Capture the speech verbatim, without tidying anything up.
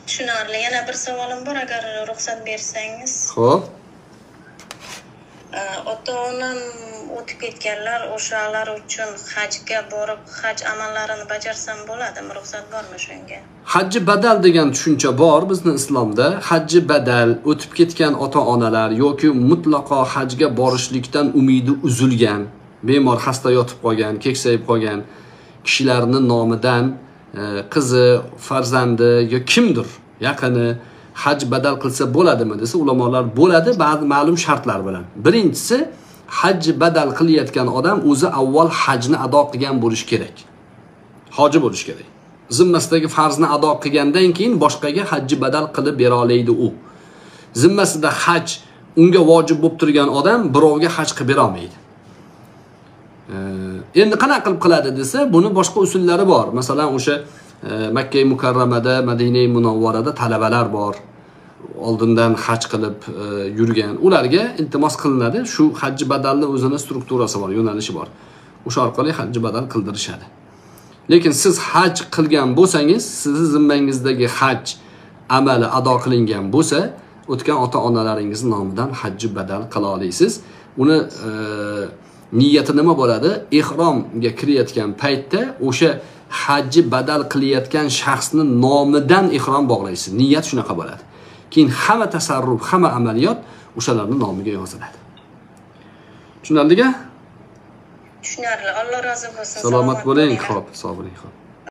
Tushunarli. Yana bir savolim bor, agar ruxsat bersangiz. Xo'p. Ota-onam o'tib ketganlar, o'shalar uchun hajga borib, haj amallarini bajarsam bo'ladimi? Ruxsat bormi shunga? Hajji badal degan tushuncha bor bizning islomda. Hajji badal o'tib ketgan ota-onalar yoki mutlaqo hajga borishlikdan umidi uzilgan, bemor xasta yotib qolgan, keksayib qolgan kishilarning nomidan qizi, farzandi yo kimdir yaqini haj badal qilsa bo'ladimi desa, ulamolar bo'ladi, ba'zi ma'lum shartlar bilan. Birinchisi, haj badal qilayotgan odam o'zi avval hajni ado qilgan bo'lishi kerak. Hoji bo'lishi kerak. Zimmasidagi farzni ado qilgandan keyin boshqaga hajji badal qilib bera oladi u. Zimmasida haj unga vojib bo'lib turgan odam birovga haj qilib bera olmaydi. Endi qanaqa qilib qiladi desa, buni boshqa usullari bor. Masalan, o'sha Makka Mukarramada, Madina Munawvarada talabalar bor. Oldindan haj qilib yurgan. Ularga iltimos qilinadi. Shu hajji badalning o'zining strukturasi bor, yo'nalishi bor. O'sha orqali hajji badal qildirishadi. Lekin siz haj qilgan bo'lsangiz, sizning zimmangizdagi haj amali ado qilingan bo'lsa, o'tgan ota-onalaringiz nomidan hajji badal qila olasiz. Uni e, niyati nima bo'ladi? Ihromga kirayotgan paytda o'sha hajji badal qilayotgan shaxsning nomidan ihrom bog'laysiz. Niyat shunaqa bo'ladi. Keyin hamma tasarruf, hamma amaliyot o'shalarning nomiga yoziladi. Tushunarlimi? Tushunarli. Alloh rozi bo'lsin. Salomat bo'ling, xo'p, sog' bo'ling, xo'p.